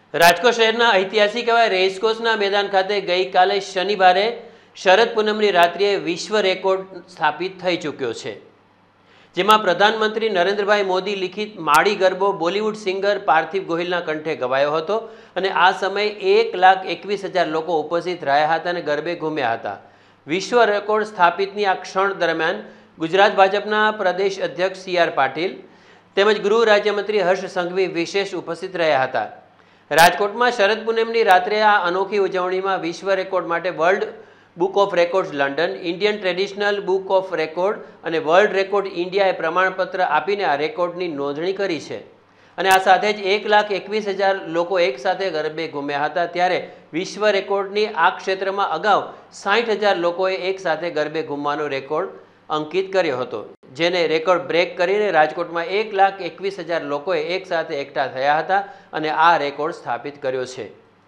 રાજકોટ શહેરના ઐતિહાસિક એવા રેસકોર્સના મેદાન ખાતે ગઈકાલે શનિવારે શરદ પૂનમની રાત્રિએ વિશ્વ રેકોર્ડ સ્થાપિત થઈ ચૂક્યો છે, જેમાં પ્રધાનમંત્રી નરેન્દ્રભાઈ મોદી લિખિત માળી ગરબો બોલિવૂડ સિંગર પાર્થિવ ગોહિલના કંઠે ગવાયો હતો અને આ સમયે 1,21,000 લોકો ઉપસ્થિત રહ્યા હતા અને ગરબે ઘૂમ્યા હતા। વિશ્વ રેકોર્ડ સ્થાપિતની આ ક્ષણ દરમિયાન ગુજરાત ભાજપના પ્રદેશ અધ્યક્ષ CR પાટીલ તેમજ ગૃહ રાજ્યમંત્રી હર્ષ સંઘવી વિશેષ ઉપસ્થિત રહ્યા હતા। રાજકોટમાં શરદ પૂનમની રાત્રે આ અનોખી ઉજવણીમાં વિશ્વ રેકોર્ડ માટે world book of records London, Indian traditional book of record અને વર્લ્ડ રેકોર્ડ ઇન્ડિયાએ પ્રમાણપત્ર આપીને આ રેકોર્ડની નોંધણી કરી છે અને આ સાથે જ 1,21,000 લોકો એકસાથે ગરબે ઘૂમ્યા હતા। ત્યારે વિશ્વ રેકોર્ડની આ ક્ષેત્રમાં અગાઉ 60,000 લોકોએ એકસાથે ગરબે ઘૂમવાનો રેકોર્ડ અંકિત કર્યો હતો, જેને રેકોર્ડ બ્રેક કરીને રાજકોટમાં 1,21,000 લોકોએ એકસાથે એકઠા થયા હતા અને આ રેકોર્ડ સ્થાપિત કર્યો છે।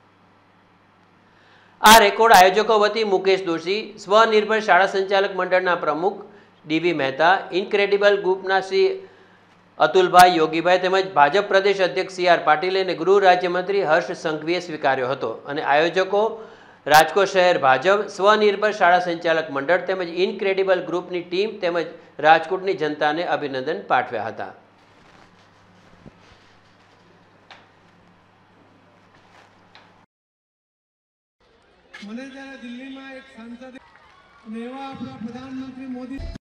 આ રેકોર્ડ આયોજકો વતી મુકેશ દોશી, સ્વનિર્ભર શાળા સંચાલક મંડળના પ્રમુખ DB મહેતા, ઇનક્રેડિબલ ગ્રુપના શ્રી અતુલભાઈ યોગીભાઈ તેમજ ભાજપ પ્રદેશ અધ્યક્ષ CR પાટીલ અને ગૃહ રાજ્યમંત્રી હર્ષ સંઘવીએ સ્વીકાર્યો હતો અને આયોજકો રાજકોટ શહેર ભાજપ, સ્વનિર્ભર શાળા સંચાલક મંડળ તેમજ ઇનક્રેડિબલ ગ્રુપની ટીમ તેમજ રાજકોટની જનતાને અભિનંદન પાઠવ્યા હતા। મને જ્યારે દિલ્હીમાં એક સાંસદ અને એવા આપણા પ્રધાનમંત્રી મોદી